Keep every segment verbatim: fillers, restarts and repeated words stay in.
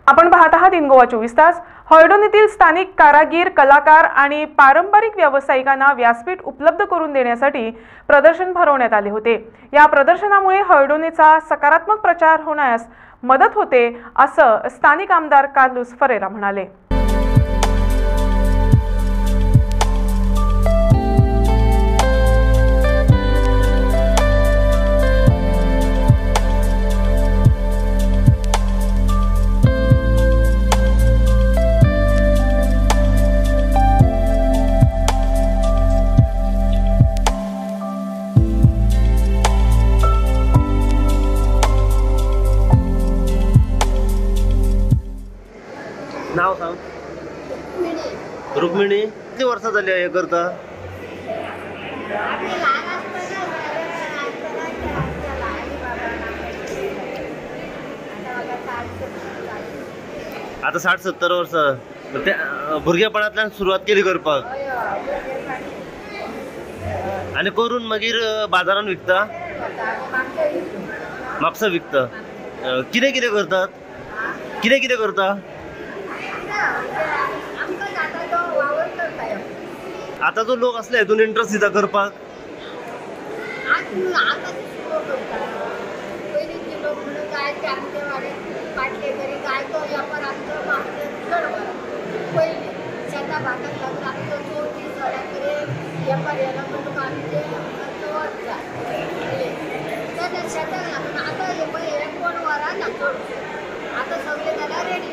आपण पाहत आहात इन गोवा चोवीस तास। हळदोणीतील स्थानिक कारागीर, कलाकार आणि पारंपरिक व्यावसायिकांना व्यासपीठ उपलब्ध करून देण्यासाठी प्रदर्शन भरवण्यात आले होते। या प्रदर्शनामुळे हळदोणीचा सकारात्मक प्रचार होण्यास मदत होते, असं स्थानिक आमदार कार्लोस फरेरा म्हणाले। नाव सांग। रुक्मिणी, किती वर्ष झाली हे करता? आता साठ सत्तर वर्ष भुरगेपणांतल्यान सुरुवात केली करपाक आणि करून मागीर बाजारान विकता, म्हापसा विकता। कितें कितें करतात, कितें कितें करता? आता जो लोक असले हेतून इंटरेस्ट दिता करपाक? आता सगळे झाला रेडी।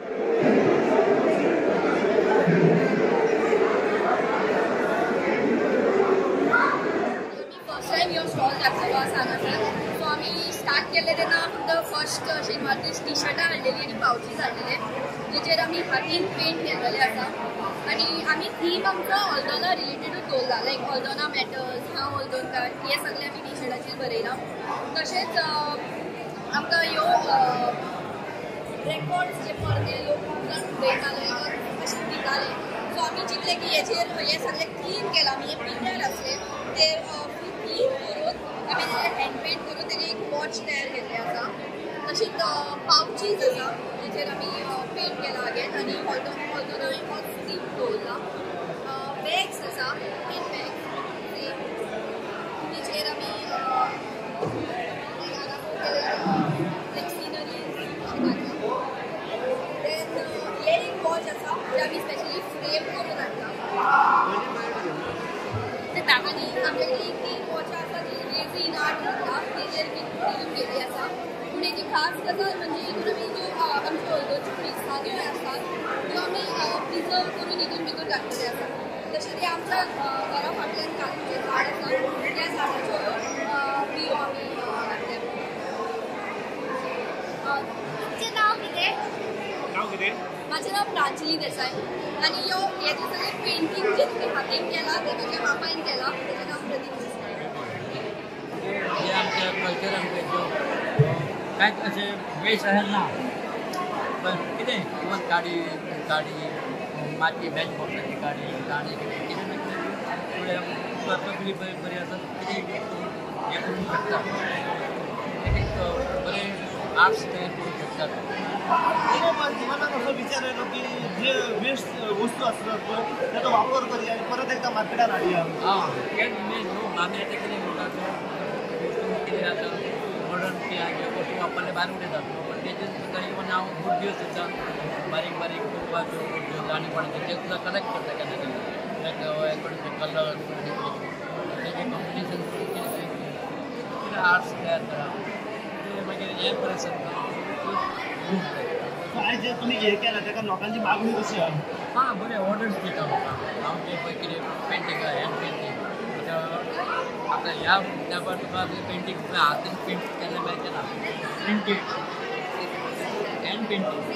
सो आम्ही स्टार्ट केले तेन्ना फक्त फर्स्ट अशी मातीच टी शर्टां हाडलेली आनी पावचीज हाडलेले, जेचेर आमी हातीन पेंट केल्लेले आसा। आनी आमी थीम आमचो हळदोना रिलेटेडूच दवरला, लायक हळदोना मॅटर्स, हांव हळदोनकार, हे सगळे आमी टी शर्टाचेर बरयला। तशेंच आमकां ह्यो रेकॉर्ड्स जे परते लोक उलयताले अशें दिताले, सो आमी चिंतले की हेचेर हे सगळे क्लीन केला। आमी हे पिल्लर आसले ते क्लीन करून आमी हँड पेंट करून तेजे एक वॉच तयार केल्ले आसा। तशीच पावचीज आसा जेचेर आमी पेंट केला अगेन, आनी हळदोन हळदोना हो थीम दवरला। बॅग्स आसा, हँड बॅग तेचेर आमी like scenery then earring watch आसा जे आमी स्पेशली फ्रेम करून हाडला। ते ताकानी आमचे कडेन तीन वॉचां आसा ती रेजीन आर्ट करता, तेजेर बी फिल्म केली आसा। पूण हेची खास गजाल म्हणजे हितून आमी ज्यो आमच्यो हळदोच्यो मिरसांग्यो आसात त्यो आमी प्रिजर्व करून हितून भितर घातलेले आसा। तशें ते आमच्या घरा फाटल्यान काजूचें झाड आसा, त्या झाडाच्यो बियो आमी घातल्या। तुमचें नांव कितें? नाव कितें? म्हाजें नांव प्रांजली देसाय आनी ह्यो हेजे सगळे पेंटींग जे तुमी हातीन केला ते म्हज्या बापायन केला, तेजें नांव प्रदीप देसाय। हे आमच्या कल्चर आमचे जो कांयच अशें वेस्ट अशें ना, पण कितें इवन गाडी गाडी माती बॅच बॉक्साची गाडी आनी कितें कितें ना कितें परफेक्टली बरी बरी आसा, कितें हें करूंक शकता, एक बरें आर्ट्स तयार करूंक शकतात। जिवनात असं विचार येतो की जे वेस्ट वस्तू असतात पळय त्याचा वापर करूया आणि परत एकदा मार्केटात हाडुया। हां, तेच मेन न्हू। आमी आतां कितें म्हणटा वस्तू कितें जाता मॉडर्न कितें वस्तू वापरले भायर उडयतात, पण तेजे सुद्दां इवन हांव खूब दिवस सुद्दां बारीक बारीक करपाच्यो ज्यो जाणी पडटा ते सुद्दां कलेक्ट करता केन्ना केन्ना, लायक कोणाचे कलर तेजे कॉम्पिटिशन कितें कितें आर्ट्स तयार करप ते मागीर हें बरें जाता। आयज जे तुमी हे केला ताका लोकांची मागणी कशी आहा? हां, बरें ऑर्डर्स दिता लोकांक। हांव ते पळय कितें पेंटींग हँड पेंटींग आतां ह्या तेंपार तुका पेंटींग हातीन पेंट केल्लें मेळचें ना, प्रिंटेड हँड पेंटींग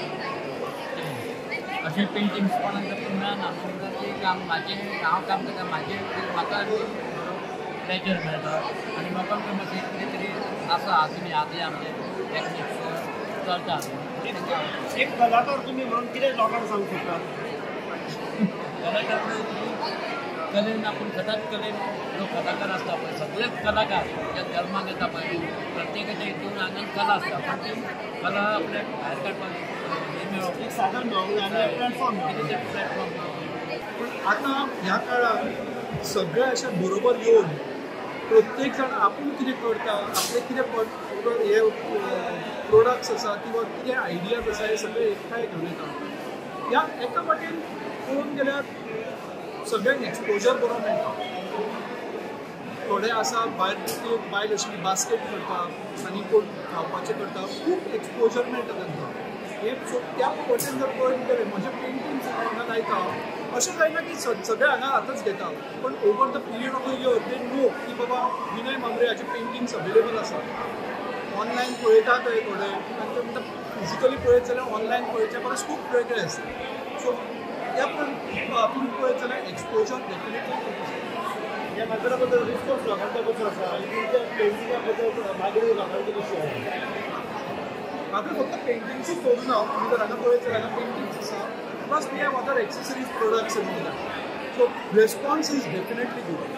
अशें पेंटिंग्स कोणाक जर मेळना न्हू, ती काम म्हाजें हांव काम करता म्हाजें म्हाका प्लेजर मेळटा आनी लोकांक मातशें कितें तरी आसा हातीन हातले आमचे टॅक्नीक्स चलता। एक कलाकार तुम्ही म्हणून कितें लोकांक सांगूंक शकता? कलाकार कलेन आपण सदांच कलेन जो कलाकार असता पळय सगळेच कलाकार ज्या जल्माक येता पळय प्रत्येकाच्या हितून आंगान कला आसता, पण ती कला आपल्याक भायर काडपाक मेळोंक एक साधन मेळोंक जाय आनी प्लॅटफॉर्म कितें तें प्लॅटफॉर्म पण आता ह्या काळात सगळे अशे बरोबर येवन प्रत्येक जाण आपूण कितें करता आपले कितें हे प्रोडक्ट्स आसा किंवा कितें आयडियाज आसा हे सगळे एकठांय घेवन येता ह्या एका वाटेन पळोवंक गेल्यार सगळ्यांक एक्सपोजर बरो मेळटा थोडे आसा भायर ते बायल अशी बास्केट करता आनी कोण खावपाचें करता खूब एक्सपोजर मेळटा तांकां हे सो त्या वटेन जर पळोवंक गेलें म्हजे पेंटिंग्स हांगा लायता अशें जायना की सगळे हांगा आतांच घेता पण over the period of the year they know की बाबा विनय मांद्रे हाचे पेंटिंग्स अवेलेबल आसा ऑनलायन पळयता थंय थोडे आनी ते म्हणटा फिजिकली पळयत जाल्यार ऑनलायन पळयचे परस खूब वेगळे आसता सो त्या आपूण पळयत जाल्यार एक्सपोजर डेफिनेटली ह्या मार्केटा बद्दल रिस्पॉन्स लोकांचा कसो आसा आनी तुमच्या पेंटिंगा बद्दल मागणी लोकांची कशी आसा म्हाका फक्त पेंटिंग्सूच सोडून ना तुमी जर हांगा पळयत जाल्यार पेंटिंग्स आसा plus we have other accessories products in that so response is definitely good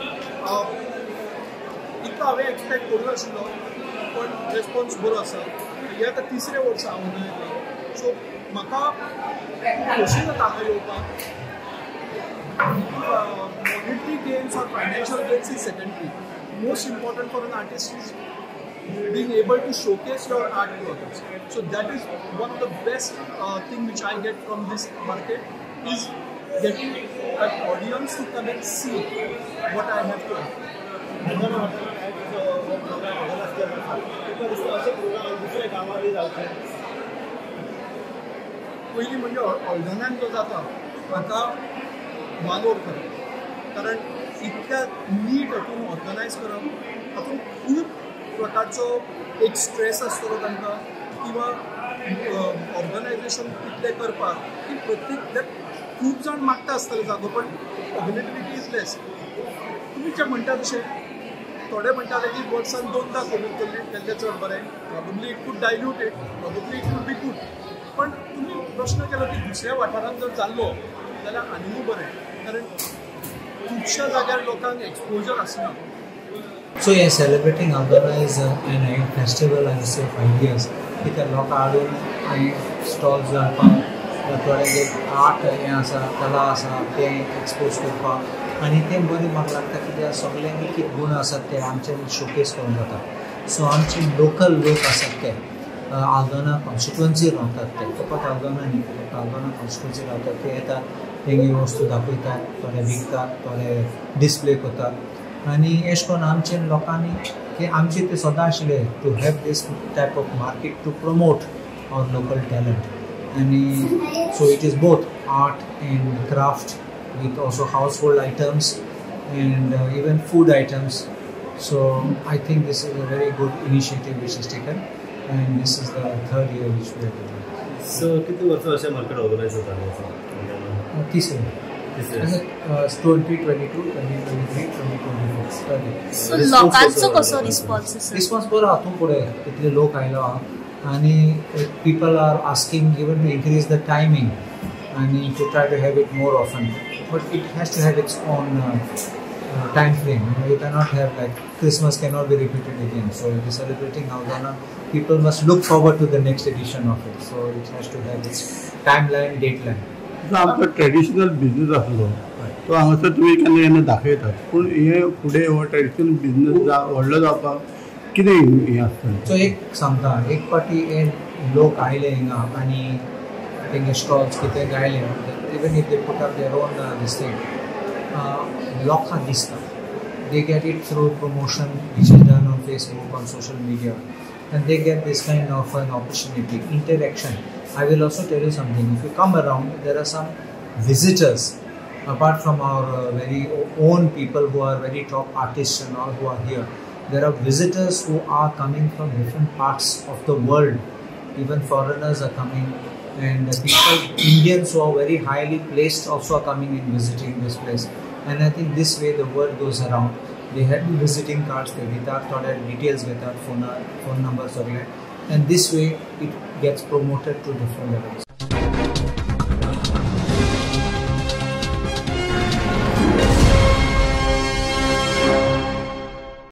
इतलो हांवें एक्सपेक्ट करूं नाशिल्लो पण रेस्पॉन्स बरो आसा हे आतां तिसरें वर्स हांव हांगा सो म्हाका खोशी जाता हांगा येवपाक monetary gains or financial gains is secondary. Most important for an artist is being able to showcase your art to others. So that is one of the best uh, thing which I get from this market is getting an audience to come and see what I have to offer. आयदनां वांटप काय तुजो programme घडला आसता तुका दिसता अशे programme दुसऱ्या गांवांनी जावचे पयलीं म्हणजे हळदोण्यान जो जाता म्हाका वालोर करप कारण इतल्या नीट हातून ऑर्गनायज करप हातून खूब प्रकारचो एक स्ट्रेस आसतलो तांकां किंवा ऑर्गनायजेशन कितलें करपाक की प्रत्येक खूब जाण मागता आसतले जागो पण अवेलेबिलिटी इज लेस तुमी जें म्हणटा तशें थोडे म्हणटाले की वर्सान दोनदा करून केल्लें चड बरें probably it could dilute it probably it could be good पण तुमी प्रश्न केलो की दुसऱ्या वाठारांत जर जाल्लो जाल्यार आनीक बरें कारण खुबश्या जाग्यार लोकांक एक्सपोजर आसना. So yeah, celebrating Aldona is uh, an a festival and safe ideas. कित्याक लोकां हाडून आनी स्टॉल्स घालपाक थोडे आर्ट हें आसा कला आसा तें एक्सपोज करपाक आनी तें बरी म्हाका लागता कित्याक सगळ्यांनी कितें गुण आसात ते आमचे शोकेस करूंक जाता. सो आमचे लोकल लोक आसात ते Aldona कॉन्स्टिट्युएन्सी रावतात ते फकत Aldona न्ही Aldona कॉन्स्टिट्युएन्सी रावतात ते येतात तेंगे वस्तू दाखयतात थोडे विकतात थोडे डिस्प्ले करतात आनी अशें करून आमचे लोकांनी की आमचे ते सदां आशिल्ले to have this type of market to promote our local talent आनी so it is both art and craft with also household items and uh, even food items. So I think this is a very good initiative which is taken and this is the third year which we are doing. So किती वर्ष असे market organise होता तिसरे twenty twenty-two, twenty twenty-three, twenty twenty-four. So लोकांचो कसो response आसा? Response बरो हातून फुडें तितले लोक आयलो आनी people are asking even to increase the timing and to try to have it more often. But it has to have its own uh, uh, time frame. You know, you cannot have like Christmas cannot be repeated again. So if you're celebrating Aldona, people must look forward to the next edition of it. So it has to have its timeline, dateline. जो आमचो traditional business आसलो तो हांगासर तुमी केन्ना केन्ना दाखयतात पूण हे फुडें हो ट्रेडिशनल बिजनेस व्हडलो जावपाक कितें हें आसतलें? सो एक सांगता एक फावटी हे लोक आयले हिंगा आनी तेंगे स्टॉल्स कितें गायले even if they put up their own uh, this thing uh, lokha dista they get it through promotion which is done on Facebook, on social media and they get this kind of an opportunity interaction. I will also tell you something, if you come around there are some visitors apart from our uh, very own people who are very top artists and all who are here. There are visitors who are coming from different parts of the world, even foreigners are coming. And uh, people, Indians who are very highly placed also are coming and visiting this place. And I think this way the word goes around. They had the visiting cards, they get thought details, get phone, phone numbers, and this way it gets promoted to different levels.